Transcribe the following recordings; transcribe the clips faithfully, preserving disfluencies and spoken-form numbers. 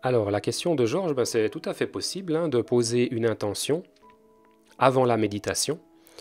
Alors, la question de Georges, ben, c'est tout à fait possible hein, de poser une intention avant la méditation.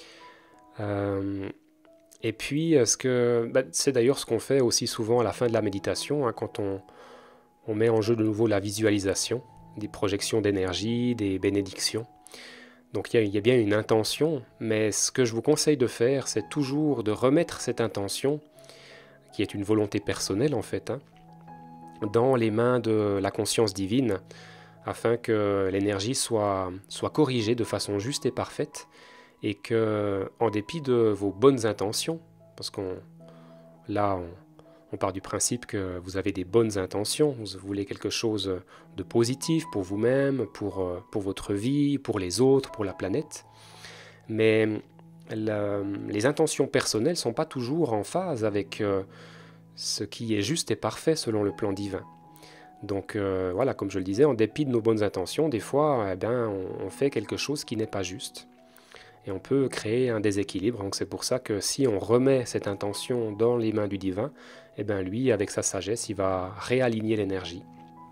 Euh, et puis, euh, ce que, ben, c'est d'ailleurs ce qu'on fait aussi souvent à la fin de la méditation, hein, quand on, on met en jeu de nouveau la visualisation, des projections d'énergie, des bénédictions. Donc il y, a, il y a bien une intention, mais ce que je vous conseille de faire, c'est toujours de remettre cette intention, qui est une volonté personnelle en fait, hein, dans les mains de la conscience divine, afin que l'énergie soit, soit corrigée de façon juste et parfaite, et que, en dépit de vos bonnes intentions, parce qu'on là, on, on part du principe que vous avez des bonnes intentions, vous voulez quelque chose de positif pour vous-même, pour, pour votre vie, pour les autres, pour la planète, mais la- les intentions personnelles ne sont pas toujours en phase avec euh, ce qui est juste et parfait selon le plan divin. Donc euh, voilà, comme je le disais, en dépit de nos bonnes intentions, des fois, eh ben, on, on fait quelque chose qui n'est pas juste. Et on peut créer un déséquilibre. Donc c'est pour ça que si on remet cette intention dans les mains du divin, eh ben lui, avec sa sagesse, il va réaligner l'énergie,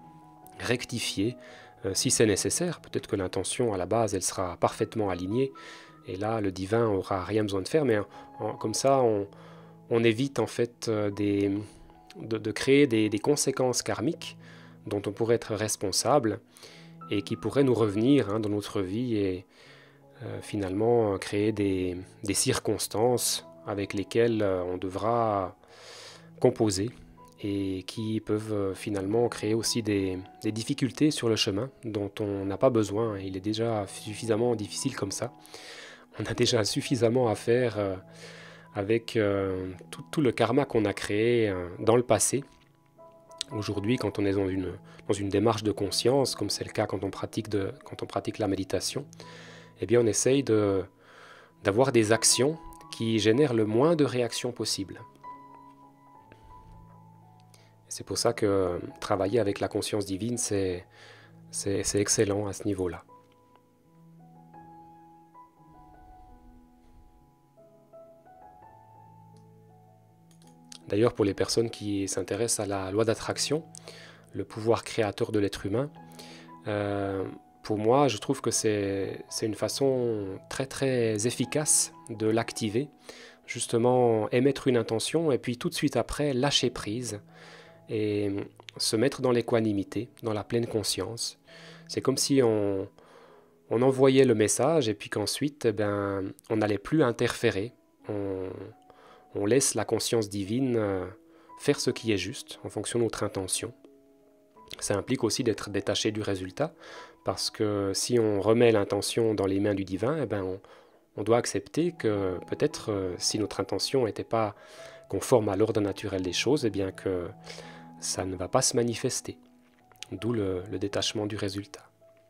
rectifier euh, si c'est nécessaire. Peut-être que l'intention à la base, elle sera parfaitement alignée. Et là, le divin aura rien besoin de faire. Mais en- comme ça, on, on évite en fait euh, des, de, de créer des, des conséquences karmiques dont on pourrait être responsable et qui pourraient nous revenir hein, dans notre vie et euh, finalement créer des, des circonstances avec lesquelles euh, on devra composer et qui peuvent euh, finalement créer aussi des, des difficultés sur le chemin dont on n'a pas besoin. Il est déjà suffisamment difficile comme ça. On a déjà suffisamment à faire euh, avec euh, tout, tout le karma qu'on a créé euh, dans le passé. Aujourd'hui, quand on est dans une, dans une démarche de conscience, comme c'est le cas quand on pratique, de, quand on pratique la méditation, eh bien on essaye de, d'avoir des actions qui génèrent le moins de réactions possible. C'est pour ça que travailler avec la conscience divine, c'est, c'est, c'est excellent à ce niveau-là. D'ailleurs, pour les personnes qui s'intéressent à la loi d'attraction, le pouvoir créateur de l'être humain, euh, pour moi, je trouve que c'est, c'est une façon très très efficace de l'activer. Justement, émettre une intention et puis tout de suite après, lâcher prise et se mettre dans l'équanimité, dans la pleine conscience. C'est comme si on, on envoyait le message et puis qu'ensuite, eh ben, on n'allait plus interférer. On, on laisse la conscience divine euh, faire ce qui est juste en fonction de notre intention. Ça implique aussi d'être détaché du résultat, parce que si on remet l'intention dans les mains du divin, eh ben on, on doit accepter que peut-être euh, si notre intention n'était pas conforme à l'ordre naturel des choses, eh bien que ça ne va pas se manifester. D'où le, le détachement du résultat.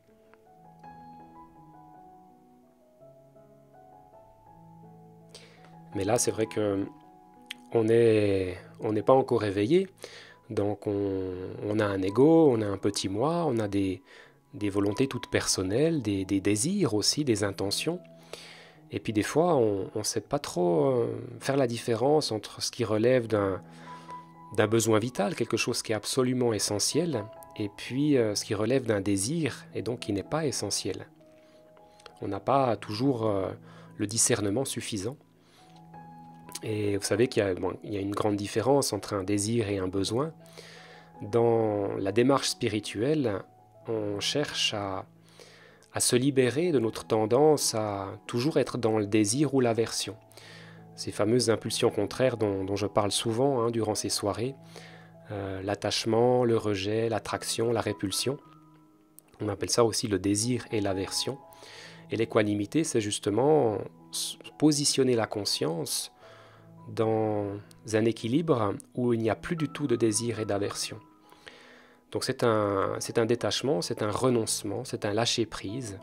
Mais là, c'est vrai que on est, on n'est pas encore éveillé, donc on, on a un ego, on a un petit moi, on a des, des volontés toutes personnelles, des, des désirs aussi, des intentions. Et puis des fois, on ne sait pas trop euh, faire la différence entre ce qui relève d'un d'un besoin vital, quelque chose qui est absolument essentiel, et puis euh, ce qui relève d'un désir, et donc qui n'est pas essentiel. On n'a pas toujours euh, le discernement suffisant. Et vous savez qu'il y a, bon, il y a une grande différence entre un désir et un besoin. Dans la démarche spirituelle, on cherche à, à se libérer de notre tendance à toujours être dans le désir ou l'aversion. Ces fameuses impulsions contraires dont, dont je parle souvent hein, durant ces soirées, euh, l'attachement, le rejet, l'attraction, la répulsion. On appelle ça aussi le désir et l'aversion. Et l'équanimité, c'est justement positionner la conscience dans un équilibre où il n'y a plus du tout de désir et d'aversion. Donc c'est un, c'est un détachement, c'est un renoncement, c'est un lâcher-prise.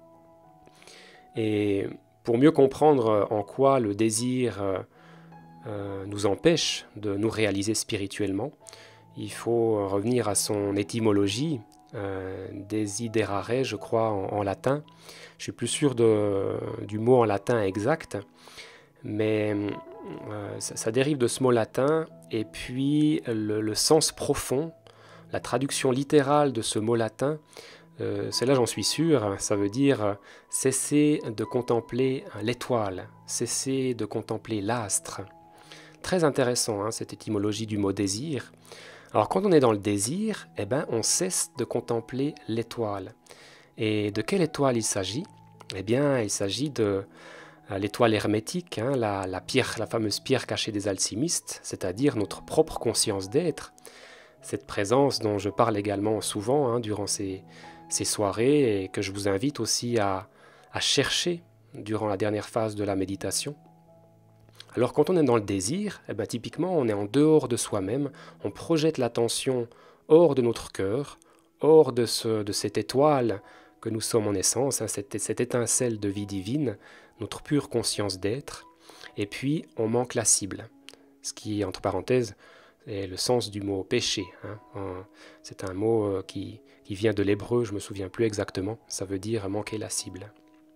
Et pour mieux comprendre en quoi le désir euh, nous empêche de nous réaliser spirituellement, il faut revenir à son étymologie, euh, desiderare, je crois, en, en latin. Je suis plus sûr de, du mot en latin exact, mais euh, ça, ça dérive de ce mot latin, et puis le, le sens profond, la traduction littérale de ce mot latin, euh, c'est là j'en suis sûr, ça veut dire euh, cesser de contempler l'étoile, cesser de contempler l'astre. Très intéressant hein, cette étymologie du mot désir. Alors quand on est dans le désir, eh ben, on cesse de contempler l'étoile. Et de quelle étoile il s'agit? Eh bien, il s'agit de euh, l'étoile hermétique, hein, la, la, pierre, la fameuse pierre cachée des alchimistes, c'est-à-dire notre propre conscience d'être, cette présence dont je parle également souvent hein, durant ces, ces soirées et que je vous invite aussi à, à chercher durant la dernière phase de la méditation. Alors quand on est dans le désir, eh ben, typiquement on est en dehors de soi-même, on projette l'attention hors de notre cœur, hors de, ce, de cette étoile que nous sommes en essence, hein, cette, cette étincelle de vie divine, notre pure conscience d'être, et puis on manque la cible, ce qui, entre parenthèses, est le sens du mot péché. Hein. C'est un mot qui, qui vient de l'hébreu, je ne me souviens plus exactement, ça veut dire manquer la cible.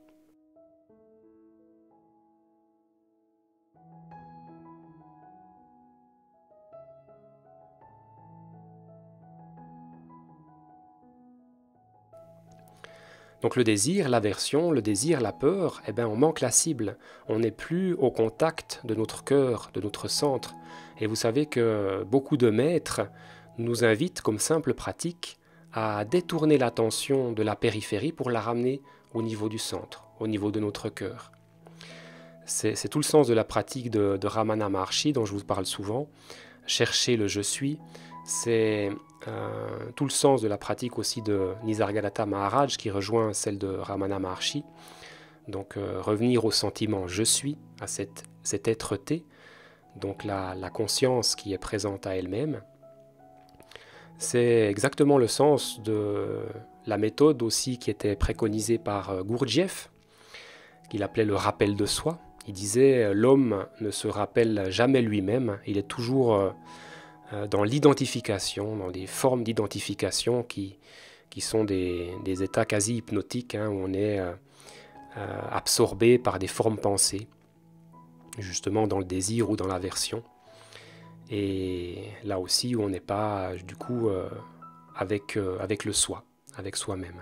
Donc le désir, l'aversion, le désir, la peur, eh ben on manque la cible. On n'est plus au contact de notre cœur, de notre centre. Et vous savez que beaucoup de maîtres nous invitent comme simple pratique à détourner l'attention de la périphérie pour la ramener au niveau du centre, au niveau de notre cœur. C'est tout le sens de la pratique de, de Ramana Maharshi dont je vous parle souvent. Chercher le je suis, c'est euh, tout le sens de la pratique aussi de Nisargadatta Maharaj qui rejoint celle de Ramana Maharshi. Donc euh, revenir au sentiment je suis, à cette, cette être-té, donc la, la conscience qui est présente à elle-même. C'est exactement le sens de la méthode aussi qui était préconisée par Gurdjieff, qu'il appelait le rappel de soi. Il disait l'homme ne se rappelle jamais lui-même, il est toujours euh, dans l'identification, dans des formes d'identification qui, qui sont des, des états quasi hypnotiques, hein, où on est euh, euh, absorbé par des formes pensées, justement dans le désir ou dans l'aversion. Et là aussi où on n'est pas du coup euh, avec, euh, avec le soi, avec soi-même.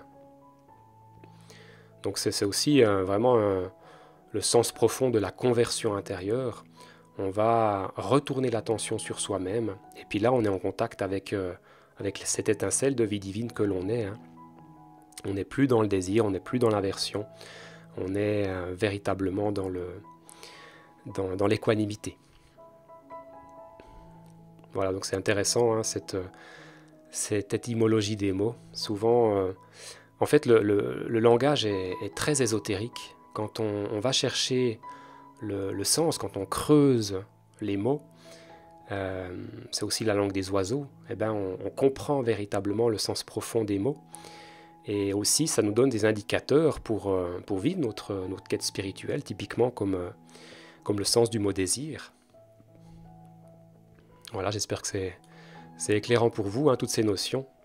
Donc c'est aussi euh, vraiment un, le sens profond de la conversion intérieure. On va retourner l'attention sur soi-même, et puis là on est en contact avec, euh, avec cette étincelle de vie divine que l'on est. Hein. On n'est plus dans le désir, on n'est plus dans l'aversion, on est euh, véritablement dans le, dans, dans l'équanimité. Voilà, donc c'est intéressant, hein, cette, cette étymologie des mots. Souvent, euh, en fait, le, le, le langage est, est très ésotérique. Quand on, on va chercher le, le sens, quand on creuse les mots, euh, c'est aussi la langue des oiseaux, eh ben on, on comprend véritablement le sens profond des mots. Et aussi, ça nous donne des indicateurs pour, euh, pour vivre notre, notre quête spirituelle, typiquement comme, euh, comme le sens du mot désir. Voilà, j'espère que c'est éclairant pour vous, hein, toutes ces notions.